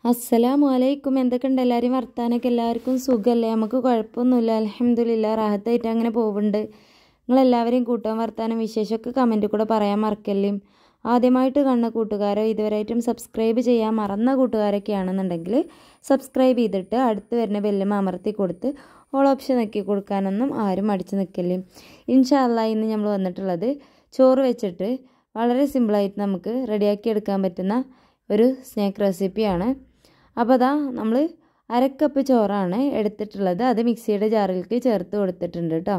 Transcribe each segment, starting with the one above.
അസ്സലാമു അലൈക്കും. എന്തൊക്കെയുണ്ട് എല്ലാവരും വർത്താനൊക്കെ? എല്ലാവർക്കും സുഖമല്ലേ? നമുക്ക് കുഴപ്പമൊന്നുമില്ല, അൽഹംദുലില്ലാ, റാഹത്തായിട്ട് അങ്ങനെ പോകുന്നുണ്ട്. നിങ്ങളെല്ലാവരെയും കൂട്ടാൻ വർത്താനം വിശേഷമൊക്കെ കമൻറ്റിൽ കൂടെ പറയാൻ മറക്കല്ലേ. ആദ്യമായിട്ട് കാണുന്ന കൂട്ടുകാരോ ഇതുവരെയായിട്ടും സബ്സ്ക്രൈബ് ചെയ്യാൻ മറന്ന കൂട്ടുകാരൊക്കെ ആണെന്നുണ്ടെങ്കിൽ സബ്സ്ക്രൈബ് ചെയ്തിട്ട് അടുത്ത് വരുന്ന ബെല്ലും അമർത്തി കൊടുത്ത് ഓൾ ഓപ്ഷൻ നോക്കി കൊടുക്കാനൊന്നും ആരും മടിച്ച് നിൽക്കല്ലേ. ഇൻഷാ അല്ലാഹ് ഇന്ന് നമ്മൾ വന്നിട്ടുള്ളത് ചോറ് വെച്ചിട്ട് വളരെ സിമ്പിളായിട്ട് നമുക്ക് റെഡിയാക്കി എടുക്കാൻ പറ്റുന്ന ഒരു സ്നാക്ക് റെസിപ്പിയാണ്. അപ്പോൾ അതാ നമ്മൾ അരക്കപ്പ് ചോറാണ് എടുത്തിട്ടുള്ളത്. അത് മിക്സിയുടെ ജാറിലേക്ക് ചേർത്ത് കൊടുത്തിട്ടുണ്ട് കേട്ടോ.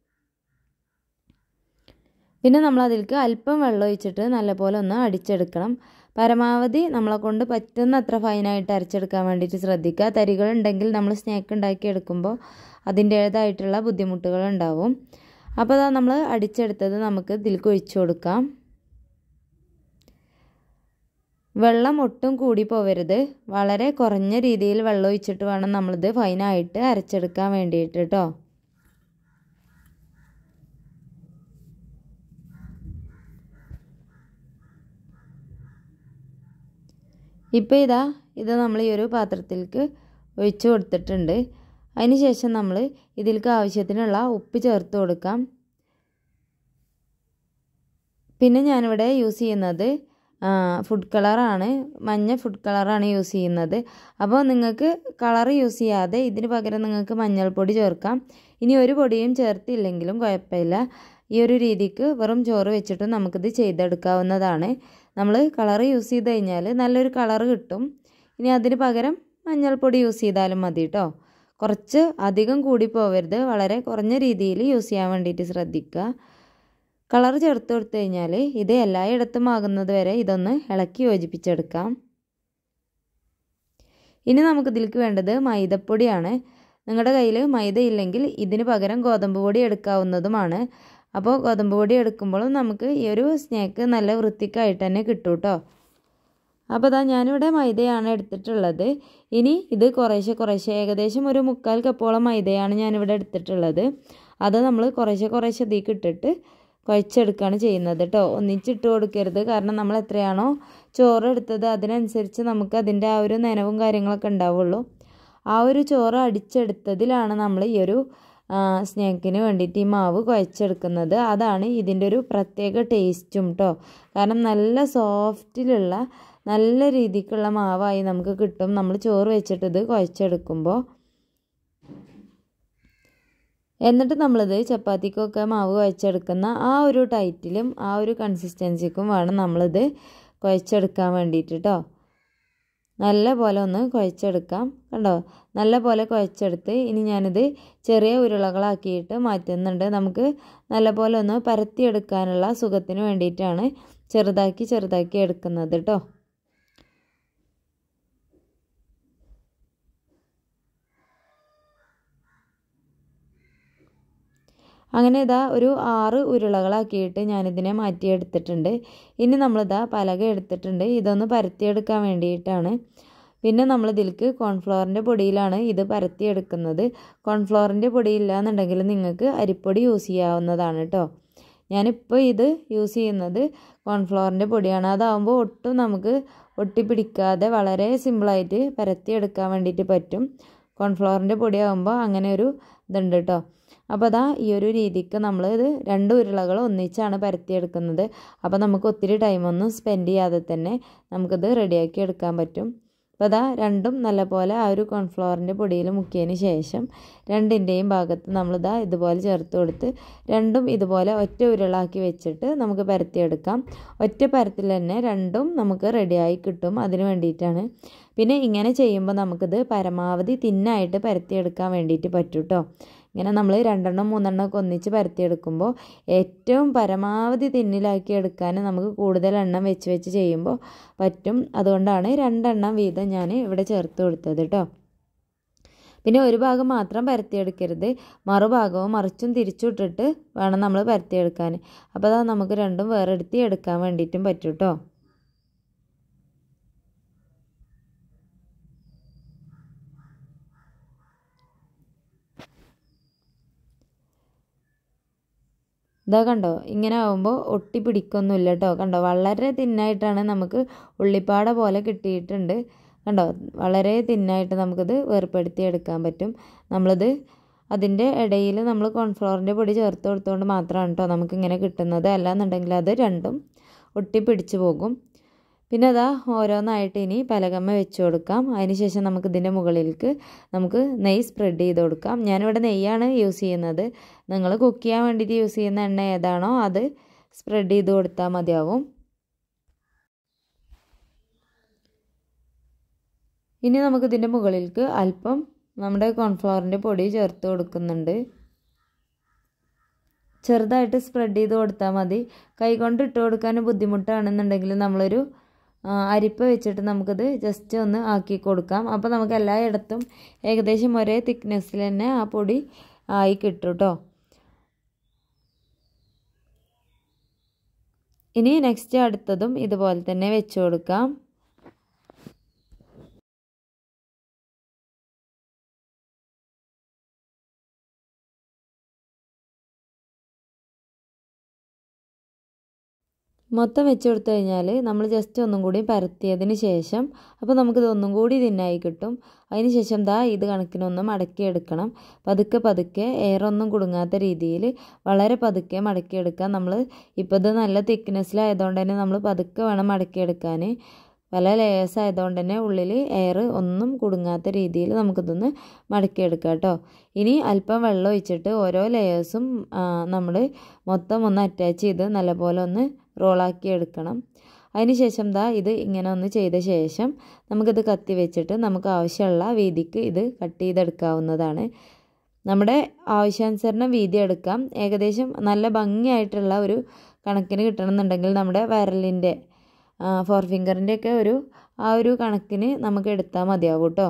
പിന്നെ നമ്മൾ അതിലേക്ക് അല്പം വെള്ളം ഒഴിച്ചിട്ട് നല്ലപോലെ ഒന്ന് അടിച്ചെടുക്കണം. പരമാവധി നമ്മളെ കൊണ്ട് പറ്റുന്ന അത്ര ഫൈനായിട്ട് അരച്ചെടുക്കാൻ വേണ്ടിയിട്ട് ശ്രദ്ധിക്കുക. തരികളുണ്ടെങ്കിൽ നമ്മൾ സ്നാക്ക് ഉണ്ടാക്കി എടുക്കുമ്പോൾ അതിൻ്റേതായിട്ടുള്ള ബുദ്ധിമുട്ടുകൾ ഉണ്ടാവും. അപ്പോൾ അതാ നമ്മൾ അടിച്ചെടുത്തത് നമുക്ക് ഇതിലേക്ക് ഒഴിച്ചു കൊടുക്കാം. വെള്ളം ഒട്ടും കൂടി പോവരുത്, വളരെ കുറഞ്ഞ രീതിയിൽ വെള്ളം ഒഴിച്ചിട്ട് വേണം നമ്മളിത് ഫൈനായിട്ട് അരച്ചെടുക്കാൻ വേണ്ടിയിട്ട് കേട്ടോ. ഇപ്പോൾ ഇത് നമ്മൾ ഈ ഒരു പാത്രത്തിലേക്ക് ഒഴിച്ചു കൊടുത്തിട്ടുണ്ട്. അതിന് ശേഷം നമ്മൾ ഇതിലേക്ക് ആവശ്യത്തിനുള്ള ഉപ്പ് ചേർത്ത് കൊടുക്കാം. പിന്നെ ഞാനിവിടെ യൂസ് ചെയ്യുന്നത് ഫുഡ് കളറാണ്, മഞ്ഞ ഫുഡ് കളറാണ് യൂസ് ചെയ്യുന്നത്. അപ്പോൾ നിങ്ങൾക്ക് കളർ യൂസ് ചെയ്യാതെ ഇതിന് പകരം നിങ്ങൾക്ക് മഞ്ഞൾപ്പൊടി ചേർക്കാം. ഇനി ഒരു പൊടിയും ചേർത്തില്ലെങ്കിലും കുഴപ്പമില്ല. ഈ ഒരു രീതിക്ക് വെറും ചോറ് വെച്ചിട്ട് നമുക്കിത് ചെയ്തെടുക്കാവുന്നതാണ്. നമ്മൾ കളർ യൂസ് ചെയ്ത് കഴിഞ്ഞാൽ നല്ലൊരു കളർ കിട്ടും. ഇനി അതിന് പകരം മഞ്ഞൾപ്പൊടി യൂസ് ചെയ്താലും മതി കേട്ടോ. കുറച്ച് അധികം കൂടി പോവരുത്, വളരെ കുറഞ്ഞ രീതിയിൽ യൂസ് ചെയ്യാൻ വേണ്ടിയിട്ട് ശ്രദ്ധിക്കുക. കളർ ചേർത്ത് കൊടുത്തു കഴിഞ്ഞാൽ ഇത് എല്ലായിടത്തും ആകുന്നത് വരെ ഇതൊന്ന് ഇളക്കി യോജിപ്പിച്ചെടുക്കാം. ഇനി നമുക്കിതിലേക്ക് വേണ്ടത് മൈദപ്പൊടിയാണ്. നിങ്ങളുടെ കയ്യിൽ മൈദ ഇല്ലെങ്കിൽ ഇതിന് പകരം ഗോതമ്പ് പൊടി എടുക്കാവുന്നതുമാണ്. അപ്പോൾ ഗോതമ്പ് പൊടി എടുക്കുമ്പോഴും നമുക്ക് ഈ ഒരു സ്നാക്ക് നല്ല വൃത്തിക്കായിട്ട് തന്നെ കിട്ടും കേട്ടോ. അപ്പോൾ ഞാനിവിടെ മൈദയാണ് എടുത്തിട്ടുള്ളത്. ഇനി ഇത് കുറേശ്ശെ ഏകദേശം ഒരു 3/4 കപ്പോളം മൈദയാണ് ഞാനിവിടെ എടുത്തിട്ടുള്ളത്. അത് നമ്മൾ കുറേശ്ശെ ഇതിലേക്ക് ഇട്ടിട്ട് കുഴച്ചെടുക്കുകയാണ് ചെയ്യുന്നത് കേട്ടോ. ഒന്നിച്ചിട്ട് കൊടുക്കരുത്, കാരണം നമ്മൾ എത്രയാണോ ചോറ് എടുത്തത് അതിനനുസരിച്ച് നമുക്ക് അതിൻ്റെ ആ ഒരു നനവും കാര്യങ്ങളൊക്കെ ഉണ്ടാവുള്ളൂ. ആ ഒരു ചോറ് അടിച്ചെടുത്തതിലാണ് നമ്മൾ ഈ ഒരു സ്നാക്കിന് വേണ്ടിയിട്ട് ഈ മാവ് കുഴച്ചെടുക്കുന്നത്. അതാണ് ഇതിൻ്റെ ഒരു പ്രത്യേക ടേസ്റ്റും കേട്ടോ. കാരണം നല്ല സോഫ്റ്റിലുള്ള നല്ല രീതിക്കുള്ള മാവായി നമുക്ക് കിട്ടും നമ്മൾ ചോറ് വെച്ചിട്ട് ഇത് കുഴച്ചെടുക്കുമ്പോൾ. എന്നിട്ട് നമ്മളിത് ചപ്പാത്തിക്കൊക്കെ മാവ് കുഴച്ചെടുക്കുന്ന ആ ഒരു ടൈറ്റിലും ആ ഒരു കൺസിസ്റ്റൻസിക്കും വേണം നമ്മളിത് കുഴച്ചെടുക്കാൻ വേണ്ടിയിട്ട് കേട്ടോ. നല്ല പോലെ ഒന്ന് കുഴച്ചെടുക്കാം. കണ്ടോ, നല്ല പോലെ കുഴച്ചെടുത്ത് ഇനി ഞാനിത് ചെറിയ ഉരുളകളാക്കിയിട്ട് മാറ്റുന്നുണ്ട്. നമുക്ക് നല്ല പോലെ ഒന്ന് പരത്തിയെടുക്കാനുള്ള സുഖത്തിന് വേണ്ടിയിട്ടാണ് ചെറുതാക്കി എടുക്കുന്നത് കേട്ടോ. അങ്ങനെ ഒരു 6 ഉരുളകളാക്കിയിട്ട് ഞാനിതിനെ മാറ്റിയെടുത്തിട്ടുണ്ട്. ഇനി പലക എടുത്തിട്ടുണ്ട്, ഇതൊന്ന് പരത്തിയെടുക്കാൻ വേണ്ടിയിട്ടാണ്. പിന്നെ നമ്മളിതിലേക്ക് കോൺഫ്ലവറിൻ്റെ പൊടിയിലാണ് ഇത് പരത്തിയെടുക്കുന്നത്. കോൺഫ്ലവറിൻ്റെ പൊടി ഇല്ലാന്നുണ്ടെങ്കിൽ നിങ്ങൾക്ക് അരിപ്പൊടി യൂസ് ചെയ്യാവുന്നതാണ് കേട്ടോ. ഞാനിപ്പോൾ ഇത് യൂസ് ചെയ്യുന്നത് കോൺഫ്ലവറിൻ്റെ പൊടിയാണ്. അതാവുമ്പോൾ ഒട്ടും നമുക്ക് ഒട്ടിപ്പിടിക്കാതെ വളരെ സിമ്പിളായിട്ട് പരത്തിയെടുക്കാൻ വേണ്ടിയിട്ട് പറ്റും. കോൺഫ്ലവറിൻ്റെ പൊടിയാകുമ്പോൾ അങ്ങനെ ഒരു ഇതുണ്ട് കേട്ടോ. അപ്പോൾ ഈ ഒരു രീതിക്ക് നമ്മളിത് 2 ഉരുളകൾ ഒന്നിച്ചാണ് പരത്തിയെടുക്കുന്നത്. അപ്പോൾ നമുക്ക് ഒത്തിരി ടൈമൊന്നും സ്പെൻഡ് ചെയ്യാതെ തന്നെ നമുക്കിത് റെഡിയാക്കി എടുക്കാൻ പറ്റും. അപ്പോൾ രണ്ടും നല്ലപോലെ ആ ഒരു കോൺഫ്ലവറിൻ്റെ പൊടിയിൽ മുക്കിയതിന് ശേഷം രണ്ടിൻ്റെയും ഭാഗത്ത് ഇതുപോലെ ചേർത്ത് കൊടുത്ത് രണ്ടും ഇതുപോലെ ഒറ്റ ഉരുളാക്കി വെച്ചിട്ട് നമുക്ക് പരത്തിയെടുക്കാം. ഒറ്റ പരത്തിൽ തന്നെ രണ്ടും നമുക്ക് റെഡിയായി കിട്ടും. അതിന് വേണ്ടിയിട്ടാണ്. പിന്നെ ഇങ്ങനെ ചെയ്യുമ്പോൾ നമുക്കിത് പരമാവധി തിന്നായിട്ട് പരത്തിയെടുക്കാൻ വേണ്ടിയിട്ട് പറ്റും കേട്ടോ. ഇങ്ങനെ നമ്മൾ 2 3 ഒക്കെ ഒന്നിച്ച് പരത്തിയെടുക്കുമ്പോൾ ഏറ്റവും പരമാവധി തിന്നിലാക്കി എടുക്കാൻ നമുക്ക് കൂടുതൽ എണ്ണം വെച്ച് ചെയ്യുമ്പോൾ പറ്റും. അതുകൊണ്ടാണ് 2 വീതം ഞാൻ ഇവിടെ ചേർത്ത് കൊടുത്തത് കേട്ടോ. പിന്നെ ഒരു ഭാഗം മാത്രം പരത്തിയെടുക്കരുത്, മറുഭാഗവും മറിച്ചും തിരിച്ചിട്ടിട്ട് വേണം നമ്മൾ പരത്തിയെടുക്കാൻ. അപ്പോൾ നമുക്ക് രണ്ടും വേറെ എടുക്കാൻ വേണ്ടിയിട്ടും പറ്റും കേട്ടോ. കണ്ടോ, ഇങ്ങനെ ആകുമ്പോൾ ഒട്ടി പിടിക്കൊന്നുമില്ല കേട്ടോ. കണ്ടോ, വളരെ തിന്നായിട്ടാണ് നമുക്ക് ഉള്ളിപ്പാട പോലെ കിട്ടിയിട്ടുണ്ട്. കണ്ടോ, വളരെ തിന്നായിട്ട് നമുക്കിത് വേർപ്പെടുത്തി എടുക്കാൻ പറ്റും. നമ്മളിത് അതിൻ്റെ ഇടയിൽ നമ്മൾ കോൺഫ്ലവറിൻ്റെ പൊടി ചേർത്ത് കൊടുത്തുകൊണ്ട് മാത്രമാണ് കേട്ടോ നമുക്കിങ്ങനെ കിട്ടുന്നത്. അല്ലാന്നുണ്ടെങ്കിൽ അത് രണ്ടും ഒട്ടിപ്പിടിച്ച് പോകും. പിന്നെ അതാ ഓരോന്നായിട്ട് ഇനി പലകമ്മ വെച്ച് കൊടുക്കാം. അതിനുശേഷം നമുക്കിതിൻ്റെ മുകളിലേക്ക് നമുക്ക് നെയ്യ് സ്പ്രെഡ് ചെയ്ത് കൊടുക്കാം. ഞാനിവിടെ നെയ്യാണ് യൂസ് ചെയ്യുന്നത്. നിങ്ങൾ കുക്ക് ചെയ്യാൻ വേണ്ടിയിട്ട് യൂസ് ചെയ്യുന്ന എണ്ണ ഏതാണോ അത് സ്പ്രെഡ് ചെയ്ത് കൊടുത്താൽ മതിയാവും. ഇനി നമുക്കിതിൻ്റെ മുകളിലേക്ക് അല്പം നമ്മുടെ കോൺഫ്ലവറിൻ്റെ പൊടി ചേർത്ത് കൊടുക്കുന്നുണ്ട്. ചെറുതായിട്ട് സ്പ്രെഡ് ചെയ്ത് കൊടുത്താൽ മതി. കൈകൊണ്ട് ഇട്ട് കൊടുക്കാൻ ബുദ്ധിമുട്ടാണെന്നുണ്ടെങ്കിൽ നമ്മളൊരു അരിപ്പ വെച്ചിട്ട് നമുക്കത് ജസ്റ്റ് ഒന്ന് ആക്കി കൊടുക്കാം. അപ്പോൾ നമുക്ക് എല്ലായിടത്തും ഏകദേശം ഒരേ തിക്നെസ്സിൽ തന്നെ ആ പൊടി ആയി കിട്ടും കേട്ടോ. ഇനി നെക്സ്റ്റ് അടുത്തതും ഇതുപോലെ തന്നെ വെച്ച് കൊടുക്കാം. മൊത്തം വെച്ച് കൊടുത്തു കഴിഞ്ഞാൽ നമ്മൾ ജസ്റ്റ് ഒന്നും കൂടി പരത്തിയതിന് ശേഷം അപ്പോൾ നമുക്കിത് ഒന്നും കൂടി തിന്നായി കിട്ടും. അതിന് ശേഷം ഇത് കണക്കിനൊന്ന് മടക്കിയെടുക്കണം. പതുക്കെ എയറൊന്നും കുടുങ്ങാത്ത രീതിയിൽ വളരെ പതുക്കെ മടക്കിയെടുക്കാം. നമ്മൾ ഇപ്പോൾ ഇത് നല്ല തിക്നെസ്സിലായതുകൊണ്ട് തന്നെ നമ്മൾ പതുക്കെ വേണം മടക്കിയെടുക്കാൻ. പല ലെയേഴ്സ് ആയതുകൊണ്ട് തന്നെ ഉള്ളിൽ എയർ ഒന്നും കുടുങ്ങാത്ത രീതിയിൽ നമുക്കിതൊന്ന് മടക്കിയെടുക്കാം കേട്ടോ. ഇനി അല്പം വെള്ളം ഒഴിച്ചിട്ട് ഓരോ ലെയേഴ്സും നമ്മൾ മൊത്തം ഒന്ന് അറ്റാച്ച് ചെയ്ത് നല്ലപോലെ ഒന്ന് റോളാക്കി എടുക്കണം. അതിന് ശേഷം ഇത് ഇങ്ങനെ ഒന്ന് ചെയ്ത ശേഷം നമുക്കിത് കത്തി വെച്ചിട്ട് നമുക്ക് ആവശ്യമുള്ള വീതിക്ക് ഇത് കട്ട് ചെയ്തെടുക്കാവുന്നതാണ്. നമ്മുടെ ആവശ്യാനുസരണം വീതി എടുക്കാം. ഏകദേശം നല്ല ഭംഗിയായിട്ടുള്ള ഒരു കണക്കിന് കിട്ടണമെന്നുണ്ടെങ്കിൽ നമ്മുടെ വിരലിൻ്റെ ഫോർ ഫിംഗറിൻ്റെയൊക്കെ ആ ഒരു കണക്കിന് നമുക്ക് എടുത്താൽ മതിയാവും കേട്ടോ.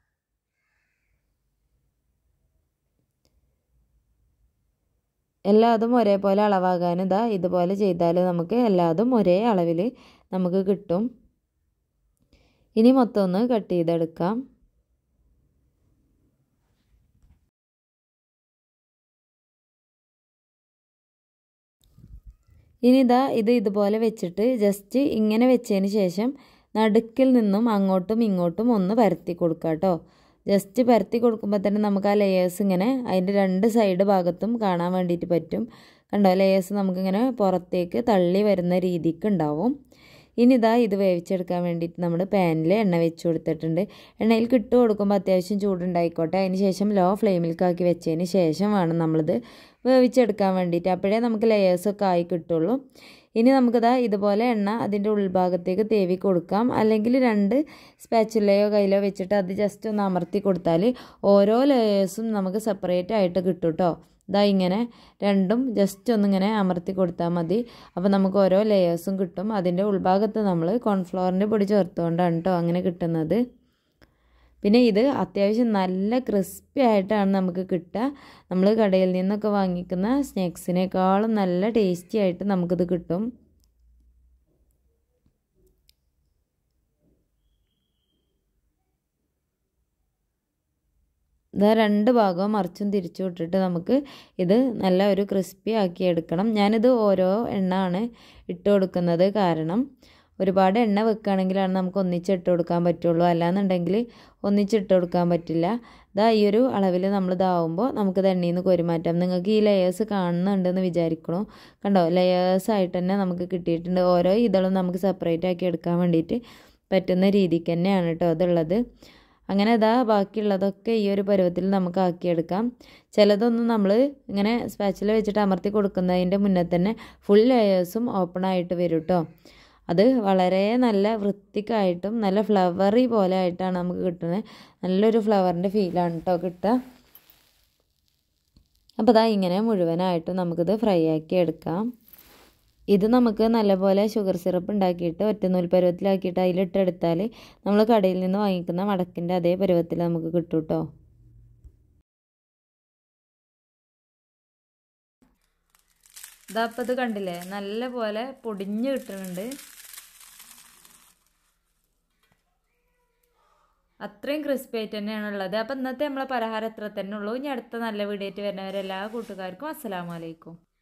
എല്ലാതും ഒരേപോലെ അളവാകാൻ ഇതുപോലെ ചെയ്താൽ നമുക്ക് എല്ലാതും ഒരേ അളവിൽ നമുക്ക് കിട്ടും. ഇനി മൊത്തം ഒന്ന് കട്ട് ചെയ്തെടുക്കാം. ഇനി ഇത് ഇതുപോലെ വെച്ചിട്ട് ജസ്റ്റ് ഇങ്ങനെ വെച്ചതിന് ശേഷം നടുക്കിൽ നിന്നും അങ്ങോട്ടും ഇങ്ങോട്ടും ഒന്ന് പരത്തി കൊടുക്കുക കേട്ടോ. ജസ്റ്റ് പരത്തി കൊടുക്കുമ്പോൾ തന്നെ നമുക്ക് ആ ലെയേഴ്സ് ഇങ്ങനെ അതിൻ്റെ രണ്ട് സൈഡ് ഭാഗത്തും കാണാൻ വേണ്ടിയിട്ട് പറ്റും. കണ്ടോ, ലെയേഴ്സ് നമുക്കിങ്ങനെ പുറത്തേക്ക് തള്ളി വരുന്ന രീതിക്ക് ഉണ്ടാവും. ഇനി ഇത് വേവിച്ചെടുക്കാൻ വേണ്ടിയിട്ട് നമ്മൾ പാനിൽ എണ്ണ വെച്ച് കൊടുത്തിട്ടുണ്ട്. എണ്ണയിൽ ഇട്ട് കൊടുക്കുമ്പോൾ അത്യാവശ്യം ചൂടുണ്ടായിക്കോട്ടെ. അതിന് ശേഷം ലോ ഫ്ലെയിമിലേക്കാക്കി വെച്ചതിന് ശേഷം വേണം നമ്മളിത് വേവിച്ചെടുക്കാൻ വേണ്ടിയിട്ട്. അപ്പോഴേ നമുക്ക് ലെയേഴ്സൊക്കെ ആയി കിട്ടുള്ളൂ. ഇനി നമുക്കിത് ഇതുപോലെ എണ്ണ അതിൻ്റെ ഉൾഭാഗത്തേക്ക് തേവി കൊടുക്കാം. അല്ലെങ്കിൽ രണ്ട് സ്പാച്ചുലയോ കയ്യിലോ വെച്ചിട്ട് അത് ജസ്റ്റ് ഒന്ന് അമർത്തി കൊടുത്താൽ ഓരോ ലെയേഴ്സും നമുക്ക് സെപ്പറേറ്റ് ആയിട്ട് കിട്ടും കേട്ടോ. ഇങ്ങനെ രണ്ടും ജസ്റ്റ് ഒന്നിങ്ങനെ അമർത്തി കൊടുത്താൽ മതി. അപ്പോൾ നമുക്ക് ഓരോ ലെയേഴ്സും കിട്ടും. അതിൻ്റെ ഉൾഭാഗത്ത് നമ്മൾ കോൺഫ്ലവറിൻ്റെ പൊടി ചേർത്തുകൊണ്ടാണ് കേട്ടോ അങ്ങനെ കിട്ടുന്നത്. പിന്നെ ഇത് അത്യാവശ്യം നല്ല ക്രിസ്പി ആയിട്ടാണ് നമുക്ക് കിട്ടുക. നമ്മൾ കടയിൽ നിന്നൊക്കെ വാങ്ങിക്കുന്ന സ്നാക്സിനേക്കാളും നല്ല ടേസ്റ്റി ആയിട്ട് നമുക്കിത് കിട്ടും. രണ്ട് ഭാഗവും മറിച്ചും തിരിച്ചു വിട്ടിട്ട് നമുക്ക് ഇത് നല്ല ഒരു ക്രിസ്പി ആക്കി എടുക്കണം. ഞാനിത് ഓരോ എണ്ണ ആണ് ഇട്ട് കൊടുക്കുന്നത്. കാരണം ഒരുപാട് എണ്ണ വെക്കുകയാണെങ്കിലാണ് നമുക്ക് ഒന്നിച്ചിട്ട് കൊടുക്കാൻ പറ്റുള്ളൂ. അല്ലാന്നുണ്ടെങ്കിൽ ഒന്നിച്ചിട്ട് കൊടുക്കാൻ പറ്റില്ല. ഈ ഒരു അളവിൽ നമ്മൾ ഇതാവുമ്പോൾ നമുക്കിത് എണ്ണയിൽ നിന്ന് കോരിമാറ്റാം. നിങ്ങൾക്ക് ഈ ലെയേഴ്സ് കാണുന്നുണ്ടെന്ന് വിചാരിക്കണോ? കണ്ടോ, ലെയേഴ്സായിട്ട് തന്നെ നമുക്ക് കിട്ടിയിട്ടുണ്ട്. ഓരോ ഇതളും നമുക്ക് സെപ്പറേറ്റ് ആക്കി എടുക്കാൻ വേണ്ടിയിട്ട് പറ്റുന്ന രീതിക്ക് തന്നെയാണ് കേട്ടോ അതുള്ളത്. അങ്ങനെ ബാക്കിയുള്ളതൊക്കെ ഈ ഒരു പരുവത്തിൽ നമുക്ക് ആക്കിയെടുക്കാം. ചിലതൊന്നും നമ്മൾ ഇങ്ങനെ സ്പാച്ചില വെച്ചിട്ട് അമർത്തി കൊടുക്കുന്നതിൻ്റെ മുന്നേ തന്നെ ഫുൾ ലെയേഴ്സും ഓപ്പൺ ആയിട്ട് വരും കേട്ടോ. അത് വളരെ നല്ല വൃത്തിക്കായിട്ടും നല്ല ഫ്ലവറി പോലെ ആയിട്ടാണ് നമുക്ക് കിട്ടുന്നത്. നല്ലൊരു ഫ്ലവറിൻ്റെ ഫീലാണ് കേട്ടോ കിട്ടുക. അപ്പോൾ ഇങ്ങനെ മുഴുവനായിട്ടും നമുക്കിത് ഫ്രൈ ആക്കി എടുക്കാം. ഇത് നമുക്ക് നല്ലപോലെ ഷുഗർ സിറപ്പ് ഉണ്ടാക്കിയിട്ട് ഒറ്റനൂൽ പരുവത്തിലാക്കിയിട്ട് അതിലിട്ടെടുത്താൽ നമ്മൾ കടയിൽ നിന്ന് വാങ്ങിക്കുന്ന മടക്കിൻ്റെ അതേ പരുവത്തിൽ നമുക്ക് കിട്ടും കേട്ടോ. അപ്പോൾ ഇത് കണ്ടില്ലേ, നല്ല പോലെ പൊടിഞ്ഞ് കിട്ടുന്നുണ്ട്. അത്രയും ക്രിസ്പി ആയിട്ട് തന്നെയാണ് ഉള്ളത്. അപ്പോൾ ഇന്നത്തെ നമ്മളെ പലഹാരം എത്ര തന്നെ ഉള്ളൂ. ഇനി അടുത്ത നല്ല വീഡിയോ ആയിട്ട് വരുന്നവരെല്ലാ കൂട്ടുകാർക്കും അസ്സലാമു അലൈക്കും.